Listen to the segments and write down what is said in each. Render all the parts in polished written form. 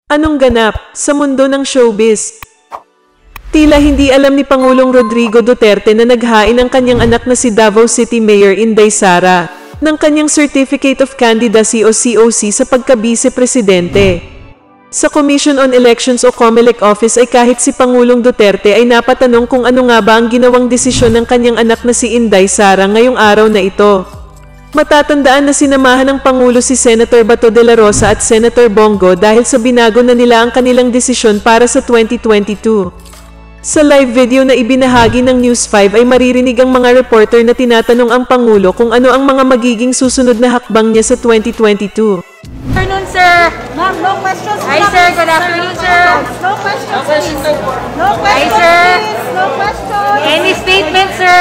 Anong ganap sa mundo ng showbiz? Tila hindi alam ni Pangulong Rodrigo Duterte na naghain ang kanyang anak na si Davao City Mayor Inday Sara ng kanyang Certificate of Candidacy o COC sa pagka-Vice-Presidente. Sa Commission on Elections o COMELEC office ay kahit si Pangulong Duterte ay napatanong kung ano nga ba ang ginawang desisyon ng kanyang anak na si Inday Sara ngayong araw na ito. Matatandaan na sinamahan ng Pangulo si Senator Bato de la Rosa at Senator Bongo dahil sa binago na nila ang kanilang desisyon para sa 2022. Sa live video na ibinahagi ng News 5 ay maririnig ang mga reporter na tinatanong ang Pangulo kung ano ang mga magiging susunod na hakbang niya sa 2022. Good afternoon, sir. Ma'am, no questions. Hi, sir. Good afternoon, sir. No questions, please. No questions, Hi, sir. please. No questions. Any statement, sir?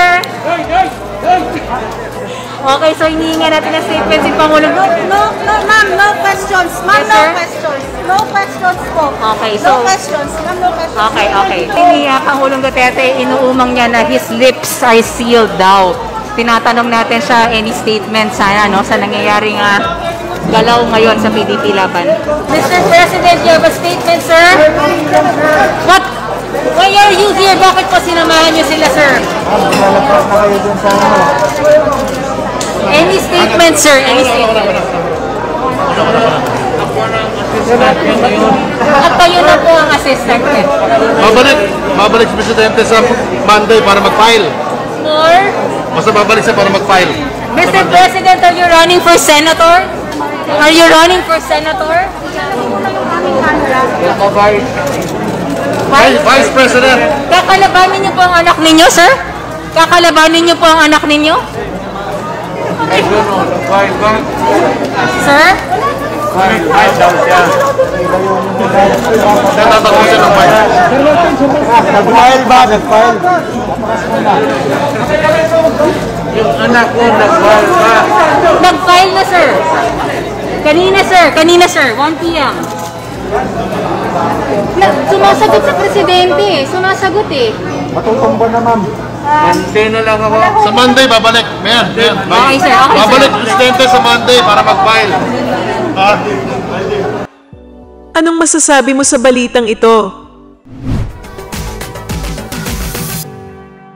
Okay, so hinihinga natin ang statement si Pangulo. Ma'am, no questions. Ma'am, Yes, no sir. questions. No questions po. Okay, No so- questions. Ma'am, no questions. Okay. Ni Pangulong Duterte, inuumang niya na his lips are sealed daw. Tinatanong natin siya, any statement sana, no, sa nangyayaring galaw ngayon sa PDP laban. Mr. President, you have a statement, sir? What? Why are you here? Bakit po sinamahan niyo sila, sir? Any statement, sir? Any statement? At tayo na po ang assistant. Babalik si Presidente sa Monday para mag-file. More? Basta babalik siya para mag-file. Mr. President, are you running for senator? Are you running for senator? Vice President! Kakalabanin niyo po ang anak ninyo, sir? Kakalabanin niyo po ang anak ninyo? Sir? Tatakbo siya ng file. Nag-file ba? Nag-file? Yung anak ko nag-file ba? Nag-file na, sir. Kanina, sir. 1 p.m. Sumasagot sa presidente. Sumasagot eh. Matutumba na, ma'am. Hindi na lang ako. Sa Monday, babalik. Mayan. Okay, sir. Okay, Babalik sir. Presidente sa Monday para mag-file. Anong masasabi mo sa balitang ito?